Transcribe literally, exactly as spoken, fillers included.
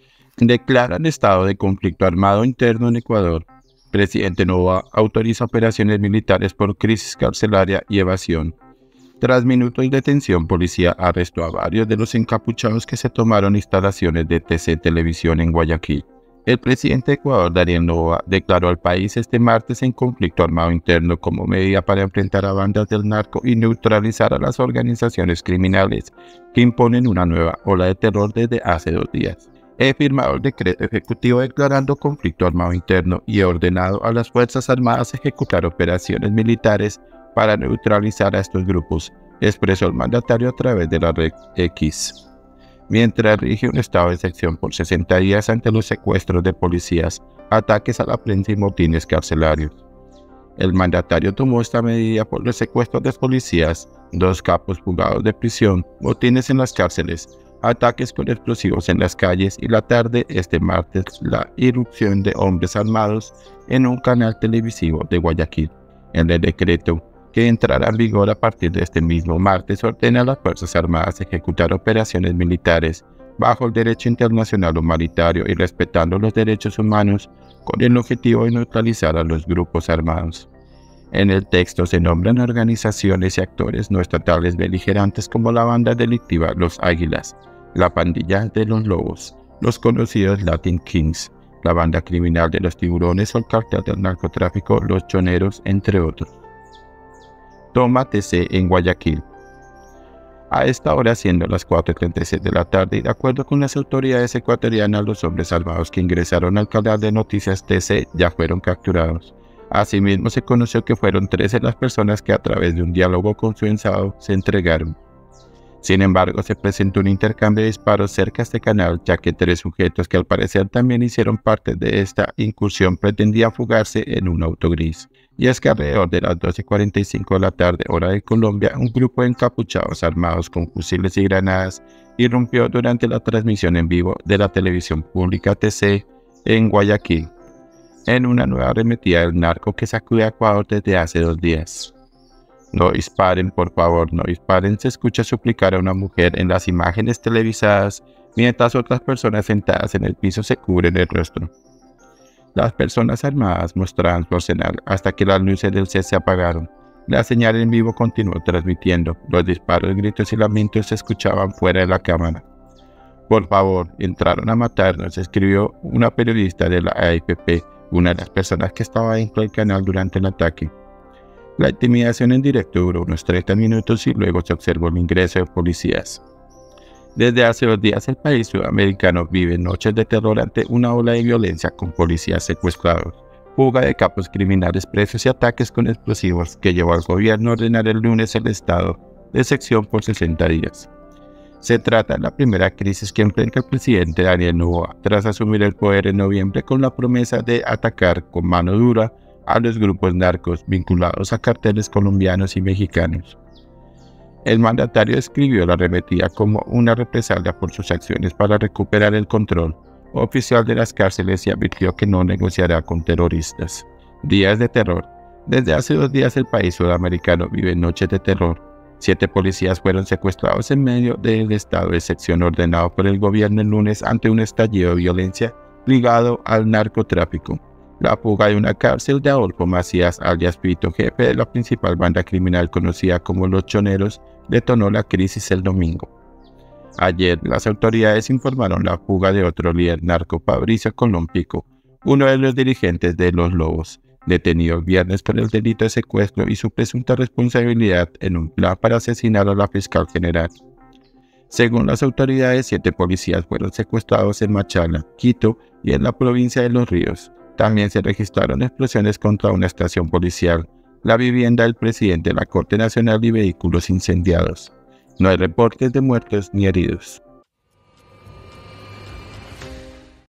Declaran estado de conflicto armado interno en Ecuador. Presidente Noboa autoriza operaciones militares por crisis carcelaria y evasión. Tras minutos de tensión, policía arrestó a varios de los encapuchados que se tomaron instalaciones de T C Televisión en Guayaquil. El presidente de Ecuador, Daniel Noboa, declaró al país este martes en conflicto armado interno como medida para enfrentar a bandas del narco y neutralizar a las organizaciones criminales que imponen una nueva ola de terror desde hace dos días. He firmado el decreto ejecutivo declarando conflicto armado interno y he ordenado a las Fuerzas Armadas ejecutar operaciones militares para neutralizar a estos grupos, expresó el mandatario a través de la red X. Mientras rige un estado de excepción por sesenta días ante los secuestros de policías, ataques a la prensa y motines carcelarios. El mandatario tomó esta medida por los secuestros de policías, dos capos fugados de prisión, motines en las cárceles, ataques con explosivos en las calles y la tarde este martes la irrupción de hombres armados en un canal televisivo de Guayaquil. En el decreto, que entrará en vigor a partir de este mismo martes, ordena a las Fuerzas Armadas ejecutar operaciones militares bajo el derecho internacional humanitario y respetando los derechos humanos con el objetivo de neutralizar a los grupos armados. En el texto se nombran organizaciones y actores no estatales beligerantes como la banda delictiva Los Águilas, la pandilla de los Lobos, los conocidos Latin Kings, la banda criminal de los Tiburones o el cartel del narcotráfico Los Choneros, entre otros. Toma T C en Guayaquil. A esta hora, siendo las cuatro y treinta y seis de la tarde, y de acuerdo con las autoridades ecuatorianas, los hombres armados que ingresaron al canal de noticias T C ya fueron capturados. Asimismo, se conoció que fueron trece las personas que a través de un diálogo consensuado se entregaron. Sin embargo, se presentó un intercambio de disparos cerca de este canal, ya que tres sujetos que al parecer también hicieron parte de esta incursión pretendían fugarse en un auto gris. Y es que alrededor de las doce y cuarenta y cinco de la tarde, hora de Colombia, un grupo de encapuchados armados con fusiles y granadas irrumpió durante la transmisión en vivo de la televisión pública T C en Guayaquil, en una nueva arremetida del narco que sacude a Ecuador desde hace dos días. No disparen, por favor, no disparen, se escucha suplicar a una mujer en las imágenes televisadas, mientras otras personas sentadas en el piso se cubren el rostro. Las personas armadas mostraban su arsenal hasta que las luces del set se apagaron. La señal en vivo continuó transmitiendo. Los disparos, gritos y lamentos se escuchaban fuera de la cámara. Por favor, entraron a matarnos, escribió una periodista de la A F P, una de las personas que estaba dentro del canal durante el ataque. La intimidación en directo duró unos treinta minutos y luego se observó el ingreso de policías. Desde hace dos días el país sudamericano vive noches de terror ante una ola de violencia con policías secuestrados, fuga de capos criminales presos y ataques con explosivos que llevó al gobierno a ordenar el lunes el estado de excepción por sesenta días. Se trata de la primera crisis que enfrenta el presidente Daniel Noboa tras asumir el poder en noviembre con la promesa de atacar con mano dura a los grupos narcos vinculados a carteles colombianos y mexicanos. El mandatario describió la arremetida como una represalia por sus acciones para recuperar el control oficial de las cárceles y advirtió que no negociará con terroristas. Días de terror. Desde hace dos días el país sudamericano vive noches de terror. Siete policías fueron secuestrados en medio del estado de excepción ordenado por el gobierno el lunes ante un estallido de violencia ligado al narcotráfico. La fuga de una cárcel de Adolfo Macías, alias Pito, jefe de la principal banda criminal conocida como Los Choneros, detonó la crisis el domingo. Ayer, las autoridades informaron la fuga de otro líder narco, Fabricio Colón Pico, uno de los dirigentes de Los Lobos, detenido el viernes por el delito de secuestro y su presunta responsabilidad en un plan para asesinar a la fiscal general. Según las autoridades, siete policías fueron secuestrados en Machala, Quito y en la provincia de Los Ríos. También se registraron explosiones contra una estación policial, la vivienda del presidente de la Corte Nacional y vehículos incendiados. No hay reportes de muertos ni heridos.